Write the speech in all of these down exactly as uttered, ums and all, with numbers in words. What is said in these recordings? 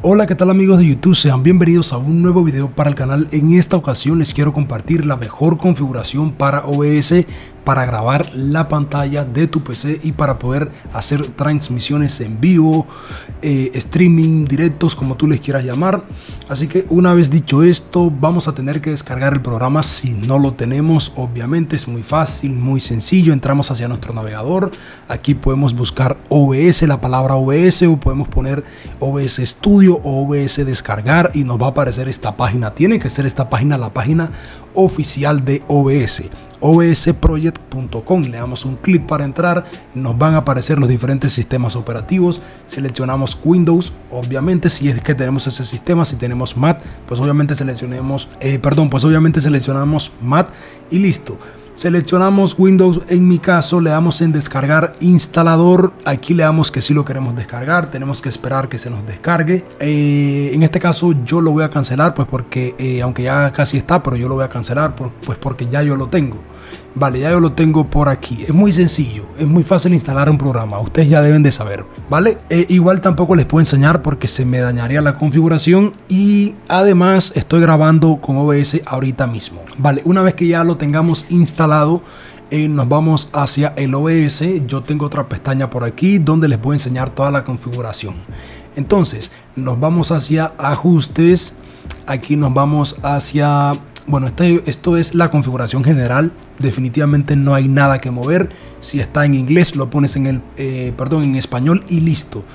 Hola, ¿qué tal amigos de YouTube? Sean bienvenidos a un nuevo video para el canal. En esta ocasión les quiero compartir la mejor configuración para O B S para grabar la pantalla de tu P C y para poder hacer transmisiones en vivo, eh, streaming, directos, como tú les quieras llamar. Así que una vez dicho esto, vamos a tener que descargar el programa. Si no lo tenemos, obviamente es muy fácil, muy sencillo. Entramos hacia nuestro navegador. Aquí podemos buscar O B S, la palabra O B S, o podemos poner O B S Studio o O B S descargar y nos va a aparecer esta página. Tiene que ser esta página la página oficial de O B S, O B S project punto com. Le damos un clic para entrar, nos van a aparecer los diferentes sistemas operativos. Seleccionamos Windows, obviamente, si es que tenemos ese sistema. Si tenemos Mac, pues obviamente seleccionemos eh, perdón pues obviamente seleccionamos Mac y listo. Seleccionamos Windows, en mi caso le damos en descargar instalador. Aquí le damos que sí lo queremos descargar, tenemos que esperar que se nos descargue. Eh, en este caso yo lo voy a cancelar, pues porque eh, aunque ya casi está, pero yo lo voy a cancelar por, pues porque ya yo lo tengo. Vale, ya yo lo tengo por aquí. Es muy sencillo, es muy fácil instalar un programa, ustedes ya deben de saber, ¿vale? Eh, igual tampoco les puedo enseñar porque se me dañaría la configuración y además estoy grabando con O B S ahorita mismo. Vale, una vez que ya lo tengamos instalado, eh, nos vamos hacia el O B S. Yo tengo otra pestaña por aquí donde les voy a enseñar toda la configuración. Entonces, nos vamos hacia ajustes, aquí nos vamos hacia... Bueno, este, esto es la configuración general. Definitivamente no hay nada que mover. Si está en inglés, lo pones en el eh, perdón, en español y listo.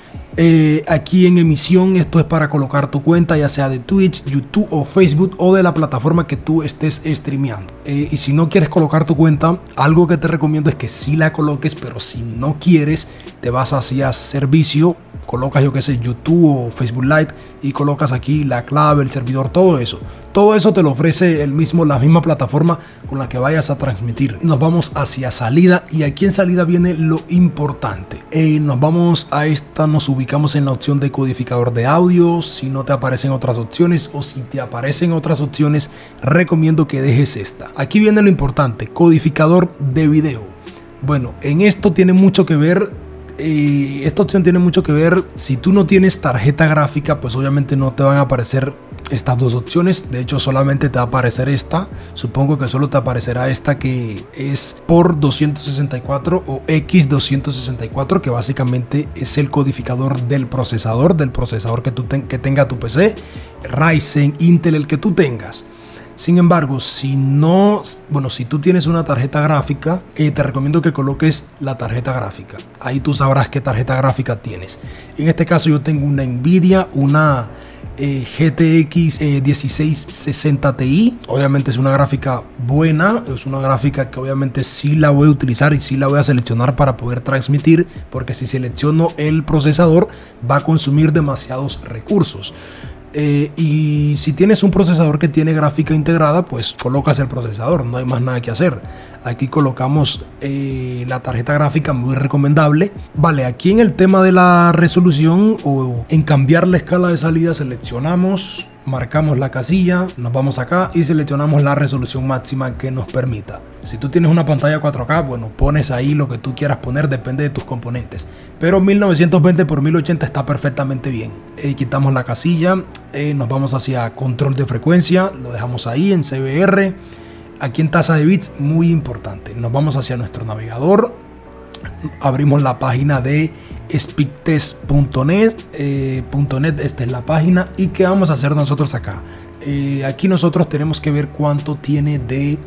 Eh, aquí en emisión, esto es para colocar tu cuenta, ya sea de Twitch, YouTube o Facebook o de la plataforma que tú estés streameando. Eh, y si no quieres colocar tu cuenta, algo que te recomiendo es que sí la coloques, pero si no quieres, te vas hacia servicio, colocas yo que sé YouTube o Facebook Live y colocas aquí la clave, el servidor, todo eso. Todo eso te lo ofrece el mismo, la misma plataforma con la que vayas a transmitir. Nos vamos hacia salida y aquí en salida viene lo importante. Eh, nos vamos a esta, nos ubicamos en la opción de codificador de audio. Si no te aparecen otras opciones o si te aparecen otras opciones, recomiendo que dejes esta. Aquí viene lo importante, codificador de video. Bueno, en esto tiene mucho que ver. Eh, esta opción tiene mucho que ver. Si tú no tienes tarjeta gráfica, pues obviamente no te van a aparecer estas dos opciones. De hecho, solamente te va a aparecer esta. Supongo que solo te aparecerá esta, que es por doscientos sesenta y cuatro o X doscientos sesenta y cuatro, que básicamente es el codificador del procesador, del procesador que, tú ten, que tenga tu P C, Ryzen, Intel, el que tú tengas. Sin embargo, si no, bueno, si tú tienes una tarjeta gráfica, eh, te recomiendo que coloques la tarjeta gráfica. Ahí tú sabrás qué tarjeta gráfica tienes. En este caso yo tengo una Nvidia, una eh, G T X eh, dieciséis sesenta Ti. Obviamente es una gráfica buena, es una gráfica que obviamente sí la voy a utilizar y sí la voy a seleccionar para poder transmitir, porque si selecciono el procesador va a consumir demasiados recursos. Eh, y si tienes un procesador que tiene gráfica integrada, pues colocas el procesador, no hay más nada que hacer. Aquí colocamos eh, la tarjeta gráfica, muy recomendable. Vale, aquí en el tema de la resolución o en cambiar la escala de salida, seleccionamos, marcamos la casilla, nos vamos acá y seleccionamos la resolución máxima que nos permita. Si tú tienes una pantalla cuatro K, bueno, pones ahí lo que tú quieras poner, depende de tus componentes. Pero mil novecientos veinte por mil ochenta está perfectamente bien. Eh, quitamos la casilla, eh, nos vamos hacia control de frecuencia, lo dejamos ahí en C B R. Aquí en tasa de bits, muy importante. Nos vamos hacia nuestro navegador, abrimos la página de speedtest punto net, eh, .net, esta es la página. ¿Y qué vamos a hacer nosotros acá? Eh, aquí nosotros tenemos que ver cuánto tiene de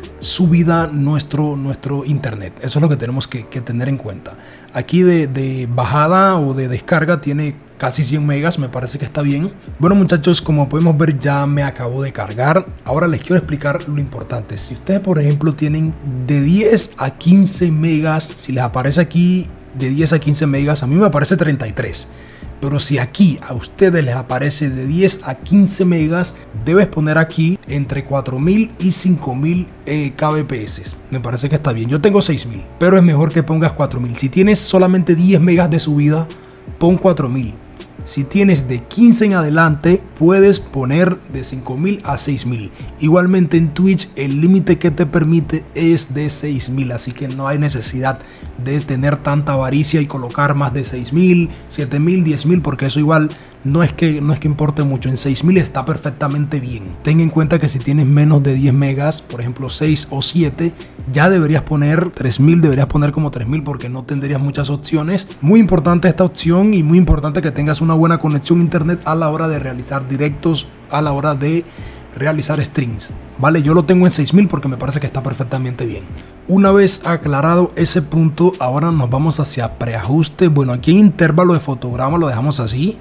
subida nuestro, nuestro internet. Eso es lo que tenemos que, que tener en cuenta. Aquí de, de bajada o de descarga tiene casi cien megas, me parece que está bien. Bueno muchachos, como podemos ver ya me acabó de cargar. Ahora les quiero explicar lo importante. Si ustedes por ejemplo tienen de diez a quince megas, si les aparece aquí de diez a quince megas, a mí me aparece treinta y tres. Pero si aquí a ustedes les aparece de diez a quince megas, debes poner aquí entre cuatro mil y cinco mil eh, kbps. Me parece que está bien. Yo tengo seis mil, pero es mejor que pongas cuatro mil. Si tienes solamente diez megas de subida, pon cuatro mil. Si tienes de quince en adelante, puedes poner de cinco mil a seis mil. Igualmente en Twitch el límite que te permite es de seis mil, así que no hay necesidad de tener tanta avaricia y colocar más de seis mil, siete mil, diez mil, porque eso igual no es que, no es que importe mucho. En seis mil está perfectamente bien. Ten en cuenta que si tienes menos de diez megas, por ejemplo seis o siete, ya deberías poner tres mil, deberías poner como tres mil porque no tendrías muchas opciones. Muy importante esta opción y muy importante que tengas una buena conexión a internet a la hora de realizar directos, a la hora de realizar streams, ¿vale? Yo lo tengo en seis mil porque me parece que está perfectamente bien. Una vez aclarado ese punto, ahora nos vamos hacia preajuste. Bueno, aquí en intervalo de fotograma lo dejamos así.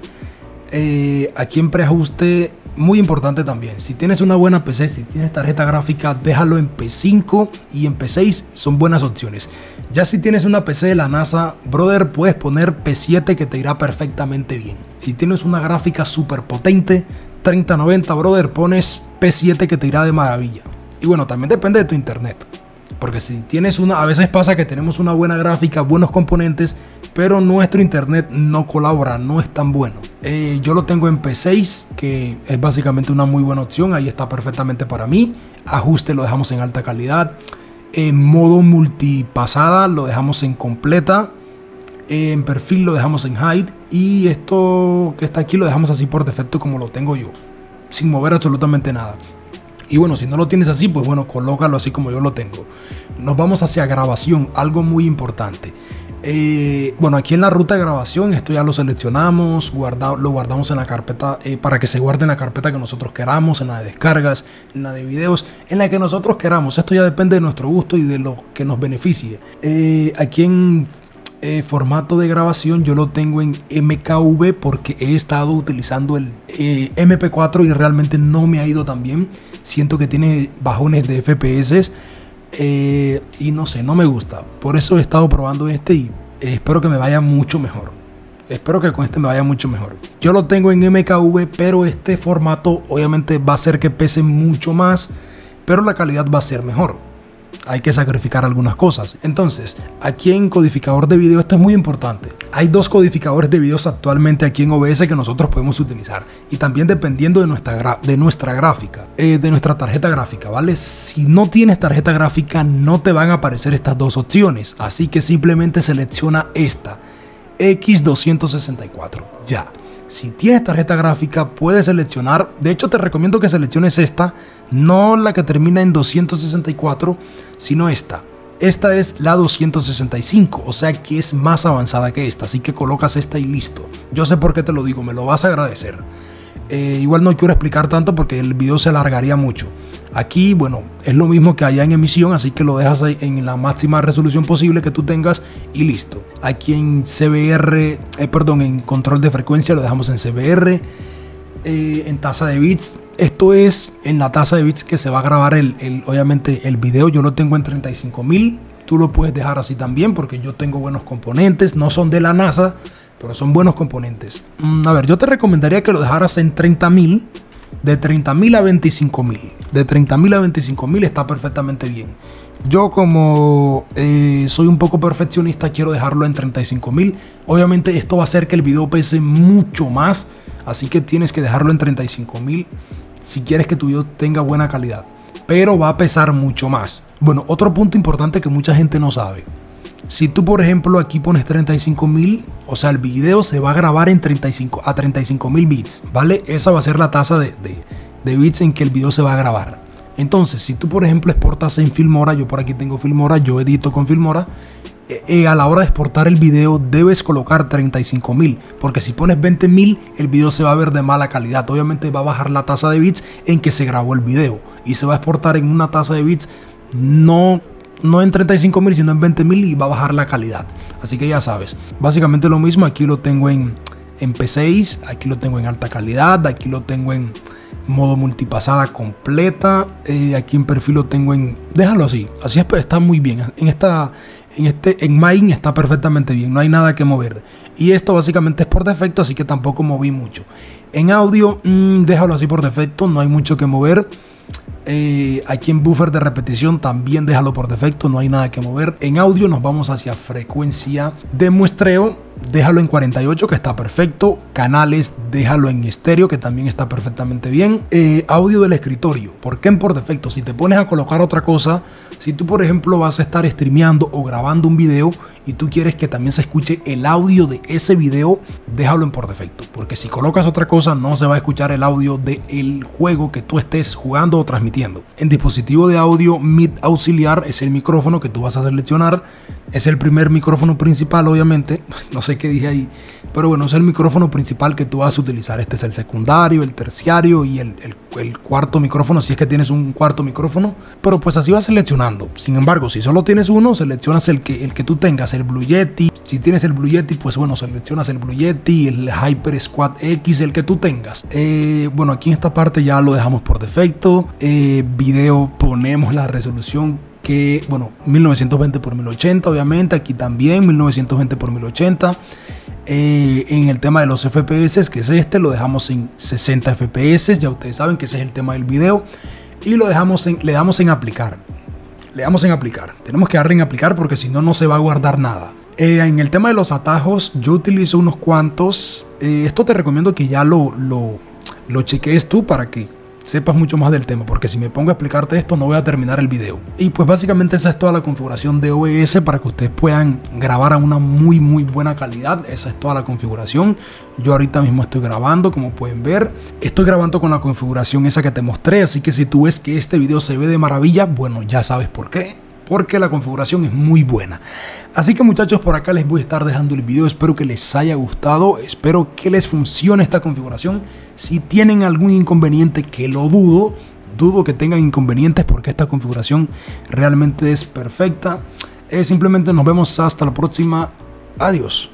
Eh, aquí en preajuste, muy importante también, si tienes una buena P C, si tienes tarjeta gráfica, déjalo en P cinco y en P seis, son buenas opciones. Ya si tienes una P C de la NASA, brother, puedes poner P siete que te irá perfectamente bien. Si tienes una gráfica súper potente, treinta noventa, brother, pones P siete que te irá de maravilla. Y bueno, también depende de tu internet, porque si tienes una, a veces pasa que tenemos una buena gráfica, buenos componentes, pero nuestro internet no colabora, no es tan bueno. Eh, yo lo tengo en P seis, que es básicamente una muy buena opción, ahí está perfectamente para mí. Ajuste lo dejamos en alta calidad. En modo multipasada lo dejamos en completa. En perfil lo dejamos en hide. Y esto que está aquí lo dejamos así por defecto como lo tengo yo, sin mover absolutamente nada. Y bueno, si no lo tienes así, pues bueno, colócalo así como yo lo tengo. Nos vamos hacia grabación, algo muy importante. Eh, bueno, aquí en la ruta de grabación, esto ya lo seleccionamos, guarda, lo guardamos en la carpeta eh, para que se guarde en la carpeta que nosotros queramos, en la de descargas, en la de videos, en la que nosotros queramos. Esto ya depende de nuestro gusto y de lo que nos beneficie. Eh, aquí en eh, formato de grabación yo lo tengo en M K V porque he estado utilizando el eh, M P cuatro y realmente no me ha ido tan bien. Siento que tiene bajones de F P S. Eh, y no sé, no me gusta. Por eso he estado probando este y eh, espero que me vaya mucho mejor. Espero que con este me vaya mucho mejor. Yo lo tengo en M K V, pero este formato obviamente va a hacer que pese mucho más, pero la calidad va a ser mejor. Hay que sacrificar algunas cosas. Entonces, aquí en codificador de video, esto es muy importante. Hay dos codificadores de videos actualmente aquí en O B S que nosotros podemos utilizar. Y también dependiendo de nuestra, de nuestra gráfica, eh, de nuestra tarjeta gráfica, ¿vale? Si no tienes tarjeta gráfica, no te van a aparecer estas dos opciones. Así que simplemente selecciona esta, X doscientos sesenta y cuatro. Ya. Si tienes tarjeta gráfica, puedes seleccionar. De hecho, te recomiendo que selecciones esta, no la que termina en doscientos sesenta y cuatro, sino esta. Esta es la doscientos sesenta y cinco, o sea que es más avanzada que esta. Así que colocas esta y listo. Yo sé por qué te lo digo, me lo vas a agradecer. Eh, igual no quiero explicar tanto porque el video se alargaría mucho. Aquí, bueno, es lo mismo que allá en emisión, así que lo dejas ahí en la máxima resolución posible que tú tengas y listo. Aquí en C B R, eh, perdón, en control de frecuencia lo dejamos en C B R. Eh, en tasa de bits, esto es en la tasa de bits que se va a grabar el, el, obviamente el video. Yo lo tengo en treinta y cinco mil. Tú lo puedes dejar así también porque yo tengo buenos componentes, no son de la NASA, pero son buenos componentes. Mm, a ver, yo te recomendaría que lo dejaras en treinta mil. De treinta mil a veinticinco mil. De treinta mil a veinticinco mil está perfectamente bien. Yo como eh, soy un poco perfeccionista, quiero dejarlo en treinta y cinco mil. Obviamente esto va a hacer que el video pese mucho más. Así que tienes que dejarlo en treinta y cinco mil si quieres que tu video tenga buena calidad. Pero va a pesar mucho más. Bueno, otro punto importante que mucha gente no sabe. Si tú, por ejemplo, aquí pones treinta y cinco mil, o sea, el video se va a grabar en treinta y cinco, a treinta y cinco mil bits, ¿vale? Esa va a ser la tasa de, de, de bits en que el video se va a grabar. Entonces, si tú, por ejemplo, exportas en Filmora, yo por aquí tengo Filmora, yo edito con Filmora, eh, eh, a la hora de exportar el video debes colocar treinta y cinco mil, porque si pones veinte mil, el video se va a ver de mala calidad. Obviamente va a bajar la tasa de bits en que se grabó el video y se va a exportar en una tasa de bits no... no en treinta y cinco mil, sino en veinte mil y va a bajar la calidad. Así que ya sabes, básicamente lo mismo. Aquí lo tengo en, en P seis, aquí lo tengo en alta calidad, aquí lo tengo en modo multipasada completa, eh, aquí en perfil lo tengo en... déjalo así, así es, está muy bien. En esta, en este, en Main está perfectamente bien, no hay nada que mover. Y esto básicamente es por defecto, así que tampoco moví mucho. En audio, mmm, déjalo así por defecto, no hay mucho que mover. Eh, aquí en buffer de repetición también déjalo por defecto, no hay nada que mover. En audio nos vamos hacia frecuencia de muestreo, déjalo en cuarenta y ocho, que está perfecto. Canales, déjalo en estéreo, que también está perfectamente bien. Eh, audio del escritorio, ¿por qué en por defecto? Si te pones a colocar otra cosa, si tú por ejemplo vas a estar streameando o grabando un video y tú quieres que también se escuche el audio de ese video, déjalo en por defecto, porque si colocas otra cosa no se va a escuchar el audio del juego que tú estés jugando o transmitiendo. En dispositivo de audio, mid auxiliar es el micrófono que tú vas a seleccionar. Es el primer micrófono principal, obviamente. No sé qué dije ahí, pero bueno, es el micrófono principal que tú vas a utilizar. Este es el secundario, el terciario y el, el, el cuarto micrófono, si es que tienes un cuarto micrófono. Pero pues así vas seleccionando. Sin embargo, si solo tienes uno, seleccionas el que, el que tú tengas, el Blue Yeti. Si tienes el Blue Yeti, pues bueno, seleccionas el Blue Yeti, el Hyper Squad X, el que tú tengas. Eh, bueno, aquí en esta parte ya lo dejamos por defecto. Eh, video, ponemos la resolución que, bueno, mil novecientos veinte por mil ochenta, obviamente. Aquí también mil novecientos veinte por mil ochenta. Eh, en el tema de los F P S, que es este, lo dejamos en sesenta F P S. Ya ustedes saben que ese es el tema del video. Y lo dejamos en, le damos en aplicar. Le damos en aplicar. Tenemos que darle en aplicar porque si no, no se va a guardar nada. Eh, en el tema de los atajos, yo utilizo unos cuantos. Eh, esto te recomiendo que ya lo, lo, lo cheques tú para que sepas mucho más del tema, porque si me pongo a explicarte esto no voy a terminar el video. Y pues básicamente esa es toda la configuración de O B S para que ustedes puedan grabar a una muy muy buena calidad. Esa es toda la configuración. Yo ahorita mismo estoy grabando, como pueden ver. Estoy grabando con la configuración esa que te mostré, así que si tú ves que este video se ve de maravilla, bueno, ya sabes por qué. Porque la configuración es muy buena. Así que muchachos, por acá les voy a estar dejando el video. Espero que les haya gustado. Espero que les funcione esta configuración. Si tienen algún inconveniente, que lo dudo, dudo que tengan inconvenientes porque esta configuración realmente es perfecta. Eh, simplemente nos vemos hasta la próxima. Adiós.